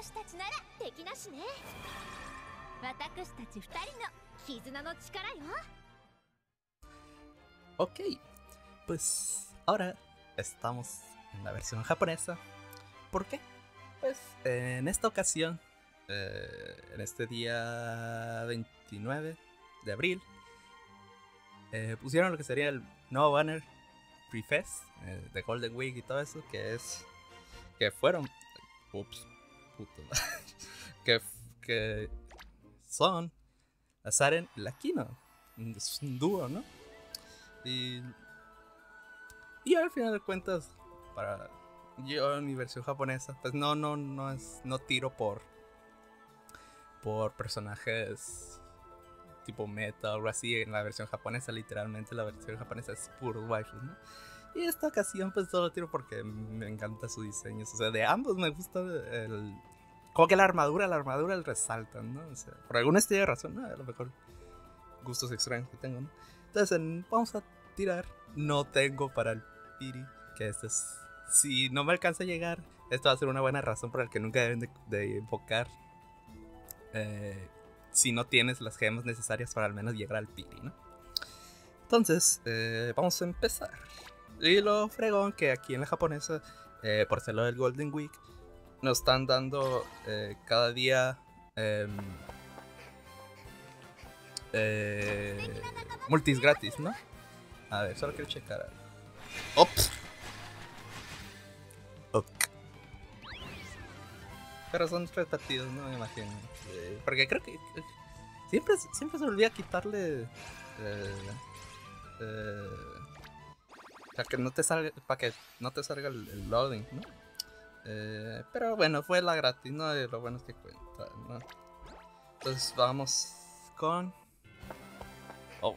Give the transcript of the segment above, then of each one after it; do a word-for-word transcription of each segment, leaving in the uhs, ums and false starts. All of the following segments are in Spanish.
Ok, pues ahora estamos en la versión japonesa. ¿Por qué? Pues en esta ocasión, eh, en este día veintinueve de abril, eh, pusieron lo que sería el nuevo banner Pre-Fest, eh, de Golden Week y todo eso, que es que fueron, ups, puto, que, que son Azaren y Lakino, es un dúo, ¿no? Y, y al final de cuentas, para yo en mi versión japonesa, pues no, no, no es, no tiro por, por personajes tipo meta o algo así. En la versión japonesa, literalmente la versión japonesa es puro waifu, ¿no? Y esta ocasión pues solo tiro porque me encanta su diseño. O sea, de ambos me gusta el... Como que la armadura, la armadura el resaltan, ¿no? O sea, por alguna extraña razón, ¿no? A lo mejor gustos extraños que tengo, ¿no? Entonces, en, vamos a tirar. No tengo para el Piri, que este es... Si no me alcanza a llegar, esto va a ser una buena razón por la que nunca deben de, de invocar. Eh, si no tienes las gemas necesarias para al menos llegar al Piri, ¿no? Entonces, eh, vamos a empezar. Y lo fregón que aquí en la japonesa, eh, por ser lo del Golden Week, nos están dando eh, cada día eh, eh, multis gratis, ¿no? A ver, solo quiero checar algo. Ops. Ok. Pero son repetidos, no me imagino. Eh, porque creo que eh, siempre, siempre se me olvida quitarle... Eh, eh, para que no te salga, para que no te salga el, el loading, ¿no? Eh, pero bueno, fue la gratis, ¿no? Y lo bueno es que cuenta, ¿no? Entonces vamos con... Oh.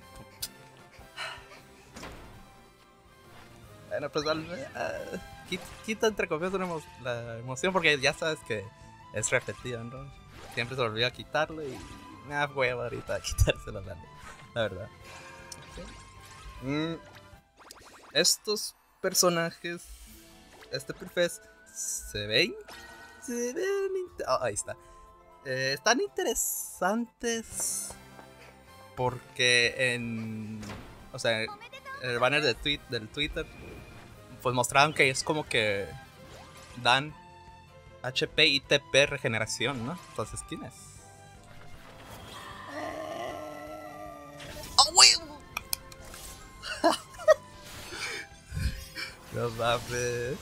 Bueno, pues dale, uh, quita, quita entre comillas emo la emoción porque ya sabes que es repetido, ¿no? Siempre se olvida quitarlo y me da huevo ahorita quitárselo, la, la verdad. Okay. Mm, estos personajes, este Pre-Fest, se ven, se ven, oh, ahí está. Eh, están interesantes porque en, o sea, en el banner de tweet, del Twitter, pues mostraron que es como que dan H P y T P regeneración, ¿no? Entonces, ¿quién es? ¡Oh, wey! No mames.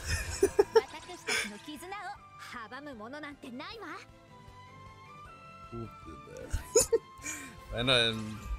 Bueno, eh,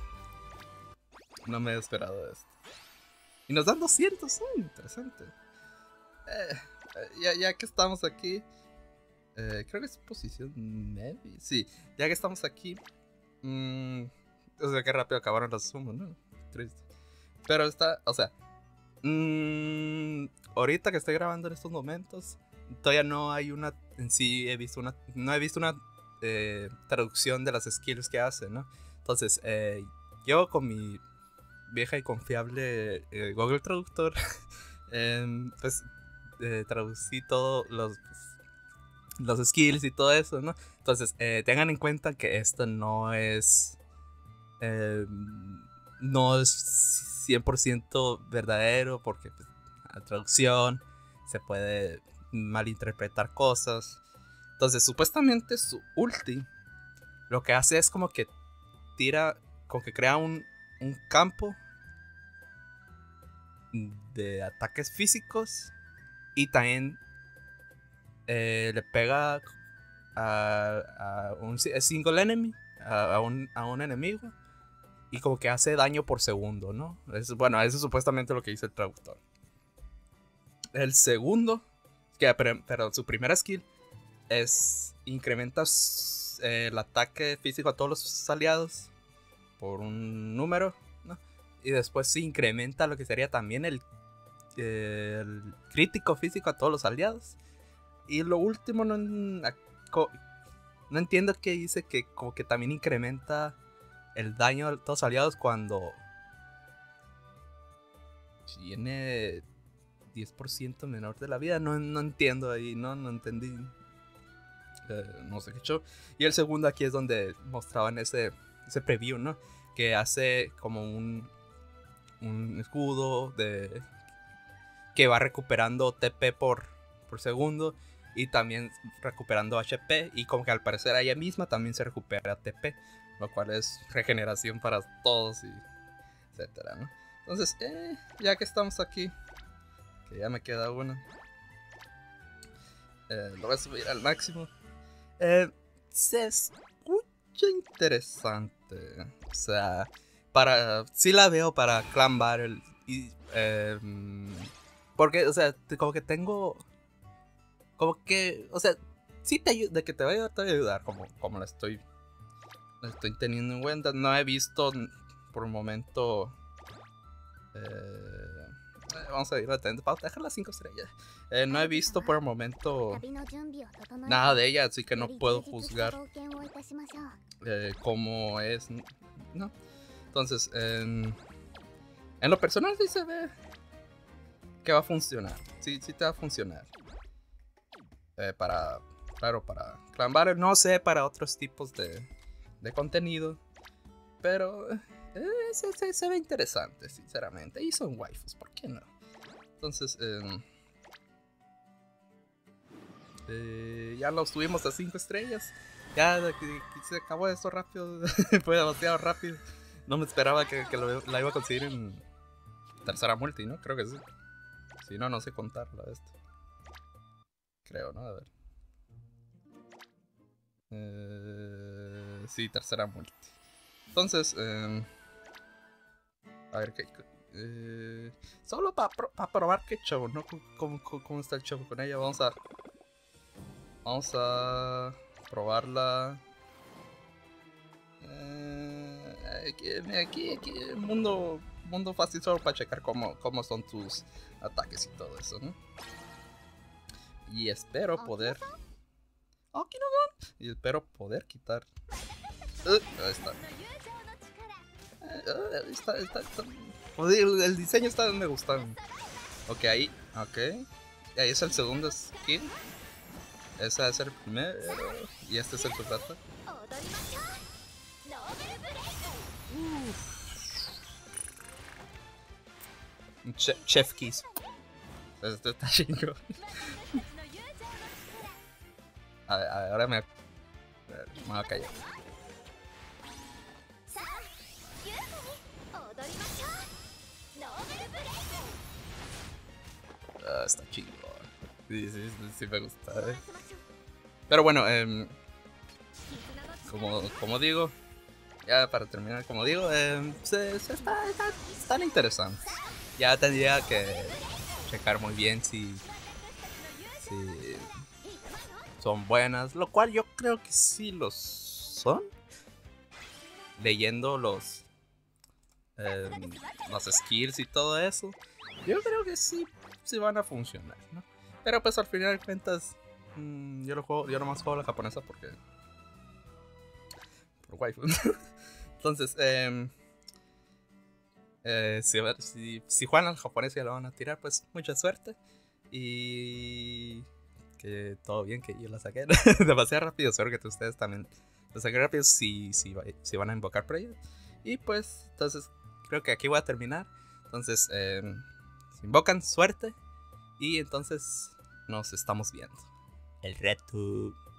no me he esperado esto. Y nos dan doscientos, uh, interesante. Eh, ya, ya que estamos aquí, eh, creo que es posición maybe. Sí, ya que estamos aquí, mmm, o sea, qué rápido acabaron los sumos, ¿no? Triste. Pero está, o sea, mmm, ahorita que estoy grabando en estos momentos, todavía no hay una, en sí he visto una, no he visto una eh, traducción de las skills que hace, ¿no? Entonces, eh, yo con mi vieja y confiable eh, Google Traductor, eh, pues eh, traducí todos los, los skills y todo eso, ¿no? Entonces, eh, tengan en cuenta que esto no es eh, no es cien por ciento verdadero porque pues, la traducción se puede malinterpretar cosas. Entonces, supuestamente su ulti lo que hace es como que tira, como que crea un, un campo de ataques físicos y también eh, le pega a, a un single enemy, a, a, un, a un enemigo, y como que hace daño por segundo, ¿no? Es, bueno, eso es supuestamente lo que dice el traductor. El segundo, que, pero, pero su primera skill es incrementa eh, el ataque físico a todos los aliados por un número, ¿no? Y después se incrementa lo que sería también el, eh, el crítico físico a todos los aliados. Y lo último, no, no entiendo qué dice que como que también incrementa el daño a todos los aliados cuando tiene diez por ciento menor de la vida. No, no entiendo ahí, no, no entendí. eh, no sé qué show. Y el segundo aquí es donde mostraban ese, ese preview, ¿no? Que hace como un, un escudo de que va recuperando T P por, por segundo y también recuperando H P, y como que al parecer ella misma también se recupera T P, lo cual es regeneración para todos y etcétera, ¿no? Entonces, eh, ya que estamos aquí, que ya me queda una, eh, lo voy a subir al máximo. Eh, se escucha interesante, o sea, para sí la veo para Clan Battle y eh, porque, o sea, como que tengo, como que, o sea, sí te ayuda, de que te va a ayudar, te va a ayudar, como, como la estoy, la estoy teniendo en cuenta. No he visto por un momento, eh, vamos a ir atento para dejar las cinco estrellas. Eh, no he visto por el momento nada de ella, así que no puedo juzgar eh, cómo es, ¿no? Entonces, en, en lo personal sí se ve que va a funcionar. Sí, sí te va a funcionar. Eh, para, claro, para Clan Battle, no sé, para otros tipos de, de contenido. Pero eh, se, se, se ve interesante, sinceramente. Y son waifus, ¿por qué no? Entonces, eh, eh, ya los tuvimos a cinco estrellas. Ya que, que se acabó esto rápido. Fue demasiado rápido. No me esperaba que, que lo, la iba a conseguir en tercera multi, ¿no? Creo que sí. Si no, no sé contarla de esto. Creo, ¿no? A ver. Eh, sí, tercera multi. Entonces, eh, a ver qué. Eh, solo para pro, pa probar qué show, ¿no? ¿Cómo, cómo, ¿Cómo está el show con ella? Vamos a. Vamos a probarla. Eh, aquí, aquí, aquí, mundo, mundo fácil solo para checar cómo, cómo son tus ataques y todo eso, ¿no? Y espero poder. Oh, y espero poder quitar. Uh, ahí está. Uh, está, está, está. El, el diseño está, me gusta. Ok, ahí. Ok. Y ahí es el segundo skin. Ese es el primero. Y este es el contrato. Che Chef Kiss. Este está chingón. A ver, a ver, ahora me, me voy a callar. Ah, está chingón. Sí, sí, sí, sí me gusta. Eh. Pero bueno, eh, como, como digo, ya para terminar, como digo, eh, se, se está, está, están interesantes. Ya tendría que checar muy bien si, si son buenas, lo cual yo creo que sí los son. Leyendo los eh, los skills y todo eso, yo creo que sí, sí van a funcionar, ¿no? Pero pues al final de cuentas, mmm, yo lo juego, yo nomás juego la japonesa porque por waifu. Entonces, eh, eh, si, si, si juegan al japonés y lo van a tirar, pues mucha suerte. Y que todo bien, que yo la saqué demasiado rápido. Espero que ustedes también la saquen rápido si, si, si van a invocar por ella. Y pues, entonces, creo que aquí voy a terminar. Entonces, eh, si invocan, suerte. Y entonces, nos estamos viendo. El reto.